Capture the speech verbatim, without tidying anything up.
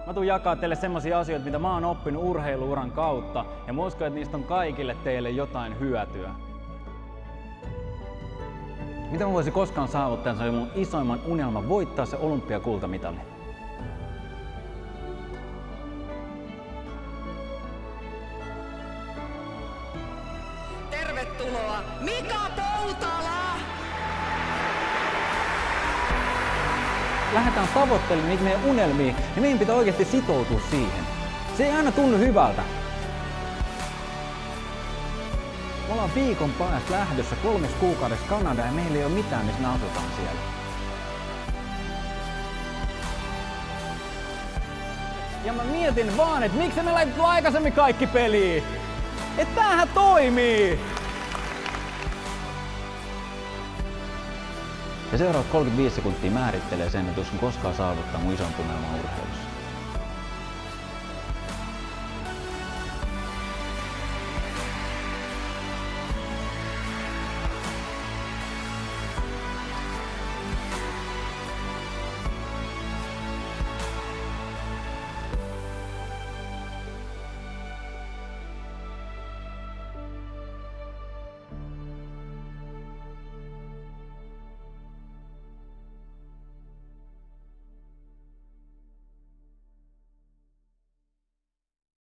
Mä tuun jakaa teille semmosia asioita, mitä mä oon oppinut urheiluuran kautta, ja mä uskon, että niistä on kaikille teille jotain hyötyä. Mitä mä voisin koskaan saavuttaa, se on mun isoimman unelma voittaa se olympiakultamitali. Tervetuloa Mika Poutala! Lähdetään tavoittelemaan niitä meidän unelmia, ja meidän pitää oikeasti sitoutua siihen. Se ei aina tunnu hyvältä. Me ollaan viikon päästä lähdössä kolmes kuukaudessa Kanadaan ja meillä ei ole mitään, missä me asutaan siellä. Ja mä mietin vaan, että miksi me laitettu aikaisemmin kaikki peliin? Että tämähän toimii! Ja seuraavat kolmekymmentäviisi sekuntia määrittelee sen, että jos koskaan saavuttaa mun ison tunnelman urheilussa.